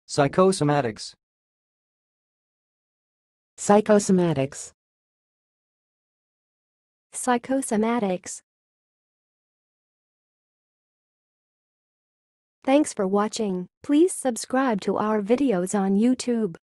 Psychosomatics. Psychosomatics. Psychosomatics. Thanks for watching. Please subscribe to our videos on YouTube.